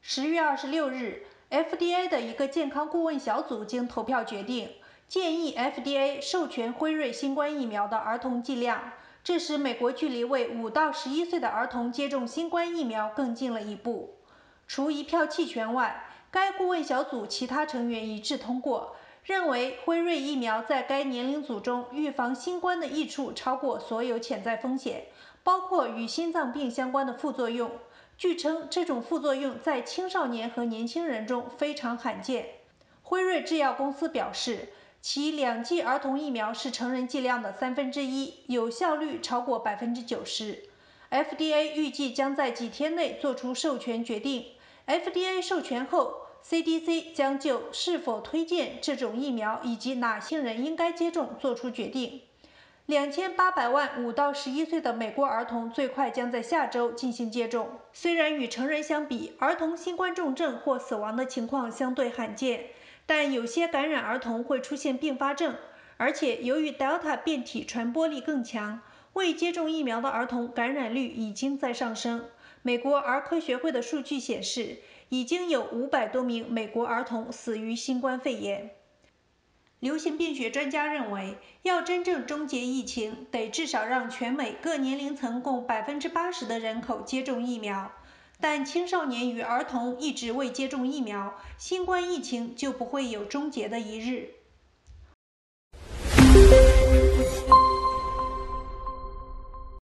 10月26日 ，FDA 的一个健康顾问小组经投票决定，建议 FDA 授权辉瑞新冠疫苗的儿童剂量，这使美国距离为5到11岁的儿童接种新冠疫苗更近了一步。除一票弃权外，该顾问小组其他成员一致通过，认为辉瑞疫苗在该年龄组中预防新冠的益处超过所有潜在风险，包括与心脏病相关的副作用。据称，这种副作用在青少年和年轻人中非常罕见。辉瑞制药公司表示，其2剂儿童疫苗是成人剂量的1/3，有效率超过90%。FDA 预计将在几天内做出授权决定。FDA 授权后，CDC 将就是否推荐这种疫苗以及哪些人应该接种做出决定。2800万5到11岁的美国儿童最快将在下周进行接种。虽然与成人相比，儿童新冠重症或死亡的情况相对罕见，但有些感染儿童会出现并发症，而且由于 Delta 变体传播力更强，未接种疫苗的儿童感染率已经在上升。美国儿科学会的数据显示，已经有500多名美国儿童死于新冠肺炎。流行病学专家认为，要真正终结疫情，得至少让全美各年龄层共80%的人口接种疫苗。但青少年与儿童一直未接种疫苗，新冠疫情就不会有终结的一日。